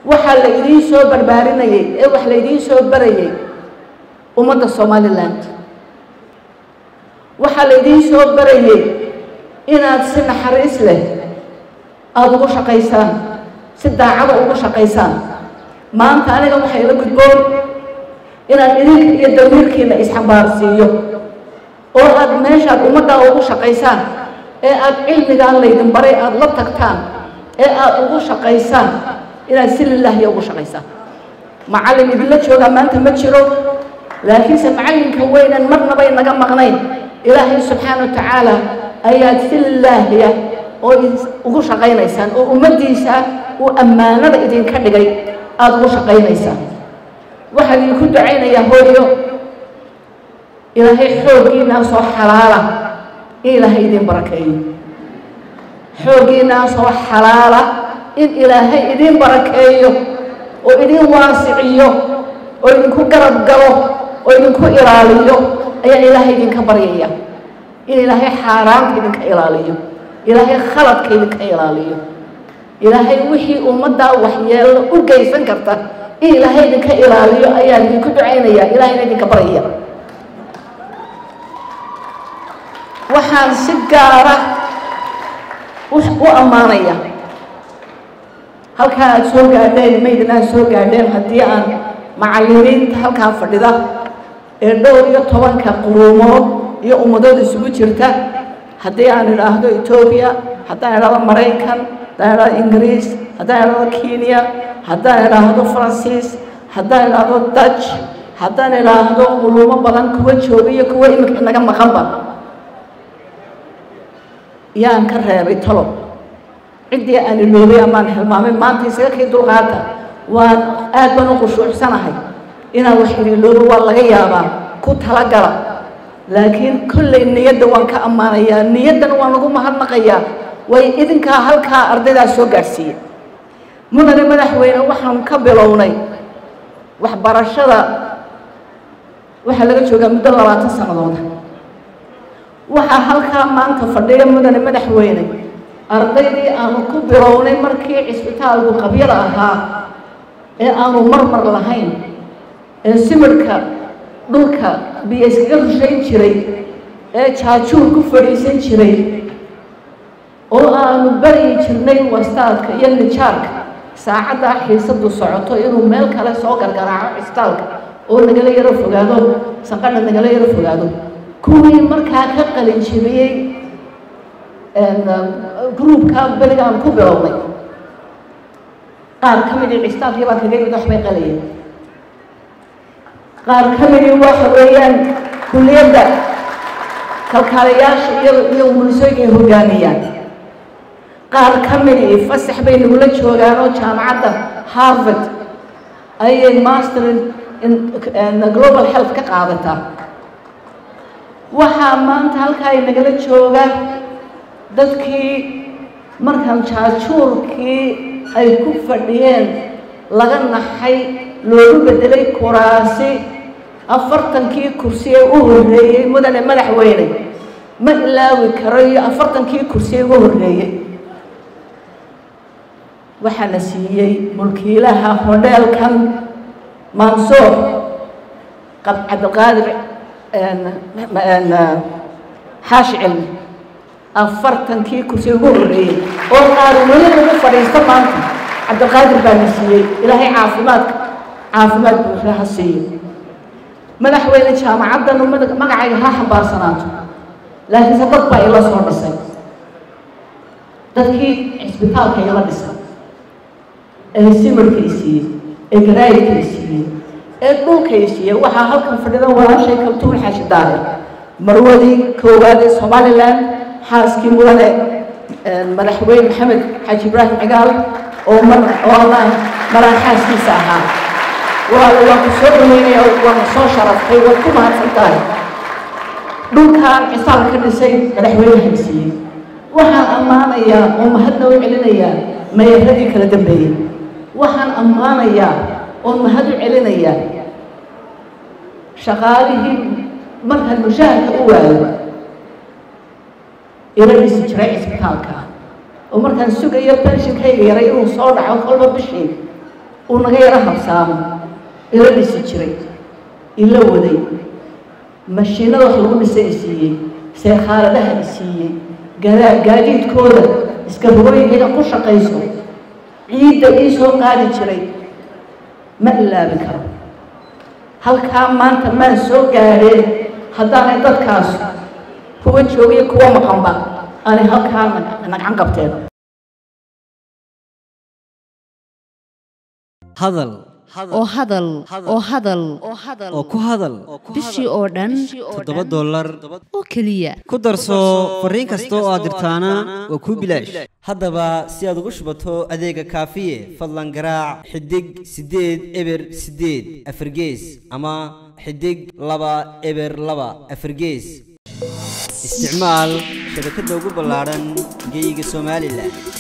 waxa la idin soo barbaarinayay ee wax la idin soo barayay ummadda Somaliland waxa la idin soo barayay inaad si naxariis leh aad ugu shaqaysaan si daacad ugu shaqaysaan maanta aniga waxa ila gudboon inaad idinka iyo dawirkiina isxambaarsiiyo oo aad meeshaad ummadda ugu shaqaysaan ee aad cilmigaan laydin baray aad la tagtaan ee aad ugu shaqaysaan inaad si lilaahi ugu shaqaysaan macallin idinla jooga maanta ma jiro laakiinse macallinka weynan marnaba inaga maqnayn ilaahay subxaanahu wa tacaala ayaad si lilaahi oo ugu shaqaynaysaan oo ummadiisa uu ammaanada idinka dhigay aad ugu shaqaynaysaan waxaan idinku ducaynayaa hooyo ilaahay xooggiina soo xalaala ilaahay idin barakeeyo xooggiina soo xalaala in ilaahay idin barakeeyo oo idin waasiciyo oo idinku garab galo oo idinku ilaaliyo ayaa ilaahay idinka baryaya in ilaahay xaaraanta idinka ilaaliyo ilaahay khaladka idinka ilaaliyo ilaahay wixii ummadda waxyeello u geysan karta in ilaahay idinka ilaaliyo ayaa idinku ducaynaya ilaahay idinka baryaya waxaan si gaar ah u ammaanaya halkaa aad soo gaadheen maydinaa soo gaadheen haddii aan macallimiinta halkaa fadhida ee dhowr iyo 10 quruumood iyo ummadooda isugu jirta haddii aan idhaahdo Ethiopia haddaan idhaahdo Maraykan haddaan idhaahdo Ingiriis haddaan idhaahdo Kenya haddaan idhaahdo Faransiis haddaan idhaahdo Dutch haddaan idhaahdo quruumo badan kuwa jooga iyo kuwa imika inaga maqanba yaan ka reebay talo cidii aan iloobay amaan hilmaamay maanta isaga kii dulqaata waan aad baan u khushuucsanahay inaan wax iloobo waa laga yaabaa ku talagala laakiin kullay niyadda waan ka ammaanayaa niyaddan waan lagu mahadnaqayaa way idinkaa halkaa ardaydaa soo gaadhsiiyey mudane madaxweyne waxaan ka bilownay waxbarashada waxaa laga joogaa muddo 20 sannadood waxaa halkaa maanta fadhiya mudane madaxweyne ardaydii aanu ku bilownay markii cisbitaalku qabyada ahaa ee aanu marmar lahayn ee simirka dhulka biyo iskaga rushayn jiray ee jaajuur ku fadhiisan jiray oo aanu bari jirnay wastaadka iyo nijaarka saacadda xiisadu socoto inuu meel kale soo gargaraaco cisbitaalka oo nagala yaro fogaado sanqadha nagala yaro fogaado kuwii markaa ka qalin jibiyey groupka berigaan ku bilownay qaar ka mid ah cisbitaalkii baa kaga yimid waxbay qalayeen qaar ka mid ah waxa weeyaan kulliyadda kalkaalayaasha iyo umulisooyinka ay hoggaamiyaan qaar ka mid ah fasax bay nagula joogaan oo jaamacadda Harvard ayay master in global health ka qaadataa waxaa maanta halkaa ay nagala joogaan dadkii markaan jaajuurkii ay ku fadhiyeen laga naxay loogu bedelay kuraasi 40 kursi ee u horeeyay mudane madaxweyne ma ilaawi karo 40 kursi ee ugu horeeyay waxaana siiyey mulkiilaha hoteelkan Mansour Cabdulqaadir xaashi cilmi 40 kursi ugu horeeyay oo qaar wali ugu fadhiisto maanta Cabdulqaadir baa siiyey ilaahay caafimaad buuxa ha siiyo madaxweyne jaamacaddan magacayga ha xambaarsanaato laakiin dad baa ila soo dhisay dadkii cisbitaalka ila dhisay ee simirkii siiyey ee garaayidkii siiyey ee dhulkii siiyey waxaa halkan fadhida walaashay kaltuun xaashi daare marwadii koowaad ee Somaliland xaaskii mudane madaxweyne maxamed xaaji ibraahim cigaal oo maraan xaaskiisa ahaa waa ku soo dhaweynaya waan soo sharaftay waa ku mahadsantahay dhulkaan cisaal ka dhisay madaxweynaha siiyey waxaan ammaanayaa oo mahadna u celinayaa meeradii kala dambeeyey waxaan ammaanayaa oo mahad u celinayaa shaqaalihii markaan mushaharka u waayo ila dhisi jiray cisbitaalka oo markaan sugayo pensionkayga yaray inuu soo dhaco kolba bishii ونغير رهب سامو إلا نسيجري إلا ودي مشينا وحلقون السيسيين سيخارة لها السيسيين قاعدين كودا اسكالهوين هنا قشة قيسو عيد إيسو قادي جري ما إلا بكرم هل كان مانتا ما سوق قاعدين هدانا داد كاسو هو جوغي كوا مقنبا أنا هل كان نقعن قبتين hadal oo hadal oo hadal oo ku hadal bishii oo dhan $7 oo kaliya ku darso fariin kasta oo aad dirtaana waa ku bilaash haddaba si aad ugu shubato adeega kaafiye fadlan garaac xidig 8 eber 8 afargees ama xidig 2 eber 2 afargees isticmaal shabakadda ugu ballaaran geyga Soomaaliland